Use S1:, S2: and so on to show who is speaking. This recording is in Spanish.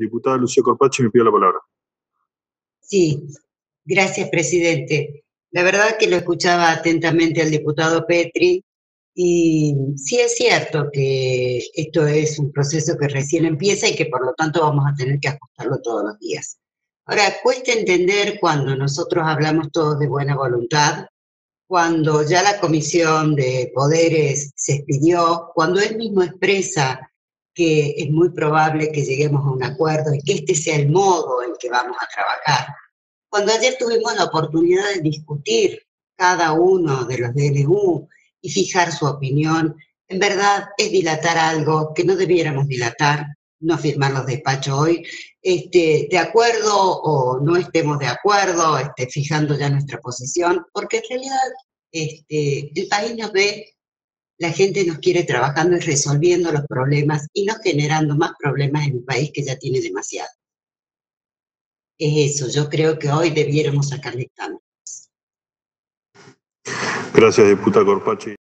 S1: Diputada Lucía Corpachi me pide la palabra.
S2: Sí, gracias, presidente. La verdad que lo escuchaba atentamente al diputado Petri y sí es cierto que esto es un proceso que recién empieza y que por lo tanto vamos a tener que ajustarlo todos los días. Ahora, cuesta entender cuando nosotros hablamos todos de buena voluntad, cuando ya la Comisión de Poderes se expidió, cuando él mismo expresa que es muy probable que lleguemos a un acuerdo y que este sea el modo en que vamos a trabajar. Cuando ayer tuvimos la oportunidad de discutir cada uno de los DNU y fijar su opinión, en verdad es dilatar algo que no debiéramos dilatar, no firmar los despachos hoy, de acuerdo o no estemos de acuerdo, fijando ya nuestra posición, porque en realidad el país nos ve, la gente nos quiere trabajando y resolviendo los problemas y no generando más problemas en un país que ya tiene demasiado. Es eso, yo creo que hoy debiéramos sacar dictamen.
S1: Gracias, diputada Corpachi.